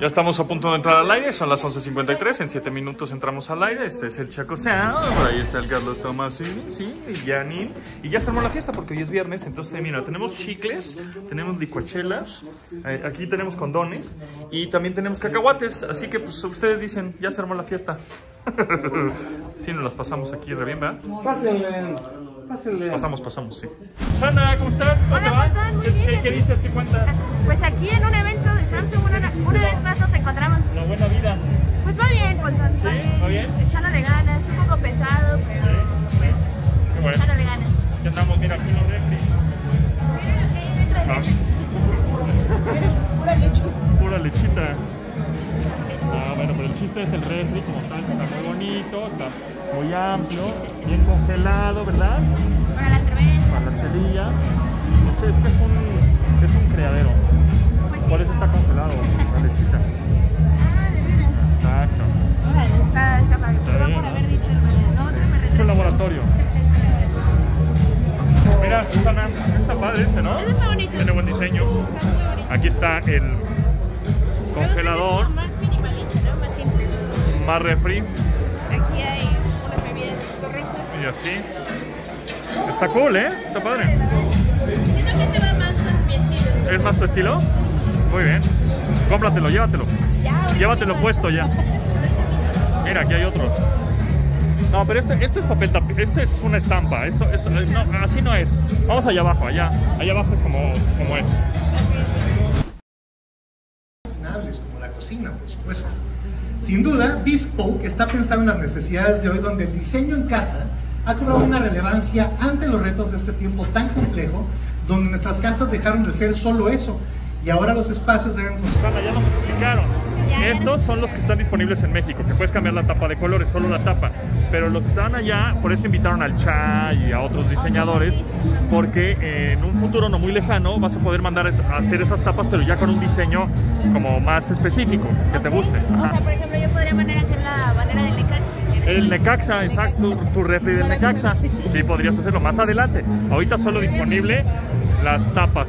Ya estamos a punto de entrar al aire, son las 11:53, en 7 minutos entramos al aire. Este es el Chaco Sound, por ahí está el Carlos Tomasini, sí, y Janine. Y ya estamos en la fiesta porque hoy es viernes, entonces mira, tenemos chicles, tenemos licuachelas, aquí tenemos condones y también tenemos cacahuates, así que pues ustedes dicen, ya se armó la fiesta. Sí, nos las pasamos aquí re bien, ¿verdad? Pásenle. Pásenle. Pasamos, sí. Susana, ¿cómo estás? ¿Cómo te va? Muy bien. ¿Qué dices? ¿Qué cuentas? Pues aquí en un evento de Samsung una vez más nos encontramos. La buena vida. Pues va bien, Colton. ¿Sí? ¿Va bien? Echándole ganas, un poco pesado, pero pues Qué bueno. echándole ganas. Ya andamos, mira, aquí en los refri. Miren lo que hay dentro del refri. Pura leche. Pura lechita. Ah, bueno, pero el chiste es el refri como tal, está muy bonito, está muy amplio, bien congelado, ¿verdad? Para la cerveza. Para la chelilla. Es que es un criadero. Pues sí. Por eso está congelado la lechita. Ah, de veras. Exacto. Órale, está padre. Está Perdón bien, por ¿no? haber dicho el otro, me Es un retrasé. laboratorio. Mira, Susana, está padre este, ¿no? Este está bonito. Tiene buen diseño. Está muy bonito. Aquí está el congelador, Más minimalista, ¿no? Más simple. más refri Aquí hay unas bebidas correctas. y así. Está cool, ¿eh? Está padre. Siento que este va más con mi estilo. ¿Es más tu estilo? Muy bien. Cómpratelo, llévatelo. Ya, Llévatelo puesto ya. Mira, aquí hay otro. No, pero este es papel tapiz. Este es una estampa. No, así no es. Vamos allá abajo, allá. Allá abajo es como es. Como la cocina, por supuesto. Sin duda, Bespoke está pensando en las necesidades de hoy, donde el diseño en casa ha cobrado una relevancia ante los retos de este tiempo tan complejo, donde nuestras casas dejaron de ser solo eso, y ahora los espacios deben funcionar. Susana, ya nos explicaron. Estos son los que están disponibles en México, que puedes cambiar la tapa de colores, solo la tapa. Pero los que estaban allá, por eso invitaron al Cha y a otros diseñadores, porque en un futuro no muy lejano vas a poder mandar a hacer esas tapas, pero ya con un diseño como más específico, que te guste. O Ajá. sea, por ejemplo, yo podría mandar a hacer la bandera del Necaxa. El Necaxa, exacto, tu refri del Necaxa. Sí, podrías hacerlo más adelante. Ahorita solo disponible las tapas.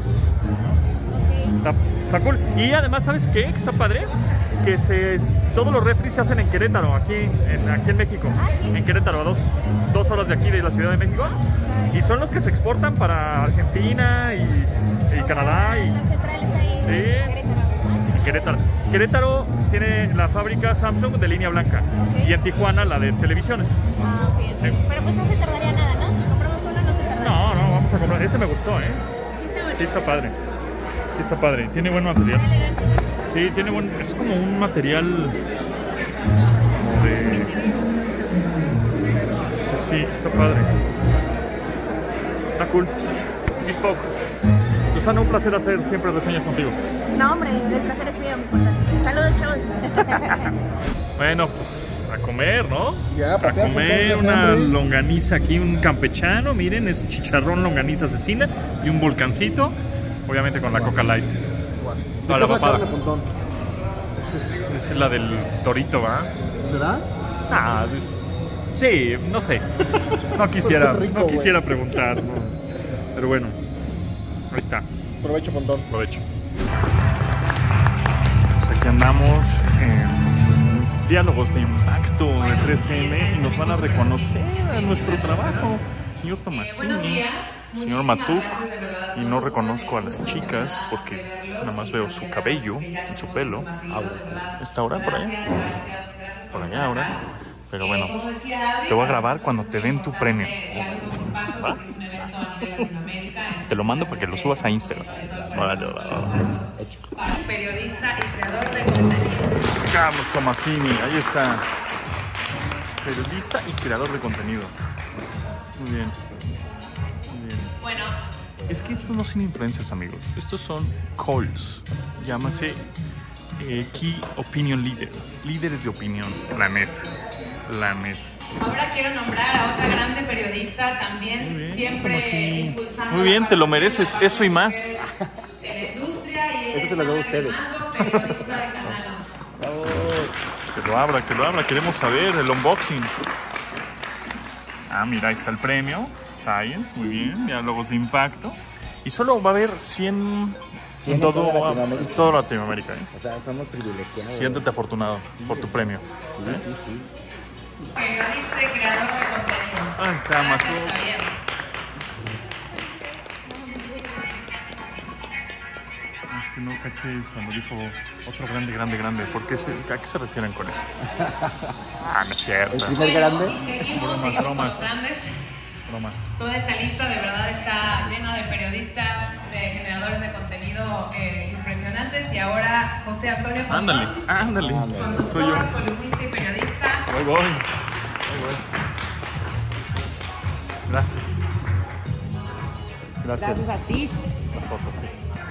Está cool. Y además, ¿sabes qué? Que está padre. Que todos los refris se hacen en Querétaro, aquí en México. Ah, ¿sí? En Querétaro, a dos horas de aquí de la Ciudad de México. Y son los que se exportan para Argentina y Canadá. La central está ahí. Sí. En Querétaro. Querétaro tiene la fábrica Samsung de línea blanca. Ok. Y en Tijuana la de televisiones. Ah, ok. Sí. Pero pues no se tardaría nada, ¿no? Si compramos uno, no se tardaría. No, vamos a comprar. Este me gustó, ¿eh? Sí está bonito. Sí, está padre. Sí, está padre. Tiene buen material. Está elegante. Sí, tiene buen. Es como un material. Como de. Se siente. Sí, está padre. Está cool. Bespoke. Susana, un placer hacer siempre reseñas contigo. No, hombre, el placer es mío, me importa. Saludos, chavos. Bueno, pues a comer, ¿no? Ya, a papá, comer papá, una hambre. longaniza aquí, un campechano. Miren, es chicharrón, longaniza asesina y un volcancito. Obviamente con la Coca Light. No, la papada. Es la del torito, ¿va? ¿Será? Ah, sí, no sé. No quisiera, Está rico, no quisiera preguntar, ¿no? Pero bueno, ahí está. Provecho, montón. Provecho. Pues aquí andamos en Diálogos de Impacto de 3M y nos van a reconocer a nuestro trabajo. Señor Tomasini, señor Matuk, y no reconozco a las chicas porque nada más veo su cabello y su pelo. ¿Está ahora por allá? Por allá ahora. Pero bueno, te voy a grabar cuando te den tu premio. ¿Va? Te lo mando para que lo subas a Instagram. Vale. Periodista y creador de contenido. Carlos Tomasini, ahí está. Periodista y creador de contenido. Muy bien. Muy bien. Bueno, Es que estos no son influencers, amigos. Estos son calls. Llámase Key Opinion Leader. Líderes de opinión. La neta. ahora quiero nombrar a otra grande periodista también, Muy bien, siempre Tomasini. impulsando. Muy bien, la te lo promoción mereces. Eso y más. de la industria y Eso se lo veo a ustedes. periodista de Canal 11. Que lo abra. Queremos saber el unboxing. Ah, mira, ahí está el premio. Science, muy bien. Diálogos de impacto. Y solo va a haber 100 100 en toda Latinoamérica. Toda Latinoamérica. O sea, somos privilegiados. Siéntete afortunado por tu premio. Sí. Periodista y creador de contenido. Ahí está, Gracias, Matú. Javier. Es que no caché cuando dijo otro grande. ¿Por qué ¿a qué se refieren con eso? No es cierto. El primer grande. Y seguimos con bromas. los grandes. Broma. Toda esta lista de verdad está llena de periodistas, de generadores de contenido impresionantes. Y ahora José Antonio Pontón, Ándale. conductor, Soy yo. columnista y periodista. Ahí voy. Gracias. Gracias a ti. La foto, sí.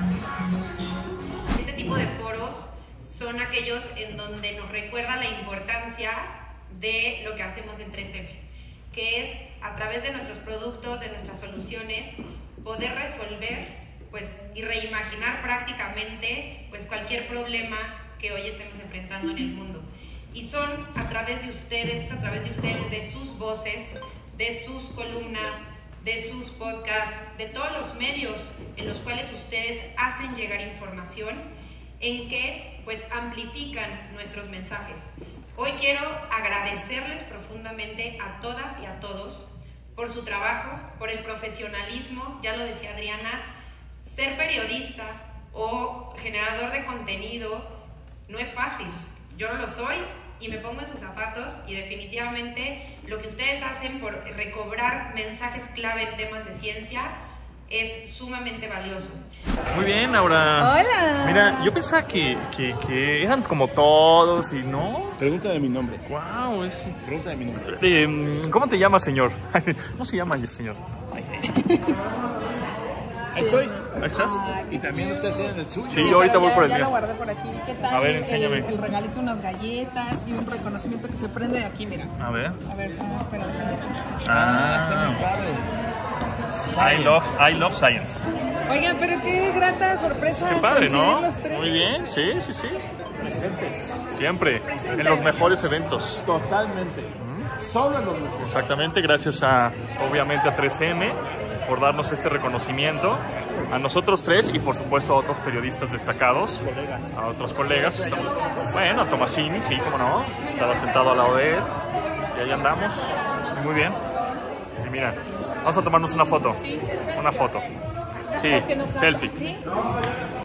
Este tipo de foros son aquellos en donde nos recuerda la importancia de lo que hacemos en 3M, que es a través de nuestros productos, de nuestras soluciones, poder resolver y reimaginar prácticamente cualquier problema que hoy estemos enfrentando en el mundo. Y son a través de ustedes, de sus voces, de sus columnas, de sus podcasts, de todos los medios en los cuales ustedes hacen llegar información, en que amplifican nuestros mensajes. Hoy quiero agradecerles profundamente a todas y a todos por su trabajo, por el profesionalismo. Ya lo decía Adriana, ser periodista o generador de contenido no es fácil. Yo no lo soy y me pongo en sus zapatos, y definitivamente lo que ustedes hacen por recobrar mensajes clave en temas de ciencia es sumamente valioso. Muy bien, Aura. Hola. Mira, yo pensaba que eran como todos y no. Pregunta de mi nombre. Wow, es... Pregunta de mi nombre. ¿Cómo te llamas, señor? ¿Cómo se llama, señor? Ahí estoy. ¿Ahí estás? Y también ustedes tienen el suyo. Sí, yo ahorita voy por el Ya lo mío. guardé por aquí. ¿Qué tal? A ver, enséñame. El regalito, unas galletas y un reconocimiento que se prende de aquí, mira. A ver. A ver, ¿cómo espera? Déjame. Ah, I love science. Oigan, pero qué grata sorpresa. Qué padre, ¿no? coincidir los tres. Muy bien, sí. Siempre, en los mejores eventos. Totalmente. Solo en los mejores. Exactamente, gracias obviamente a 3M por darnos este reconocimiento, a nosotros tres y por supuesto a otros periodistas destacados, a otros colegas. Bueno, a Tomasini, sí, cómo no, estaba sentado al lado de él y ahí andamos, muy bien. Y mira, vamos a tomarnos una foto, sí, selfie.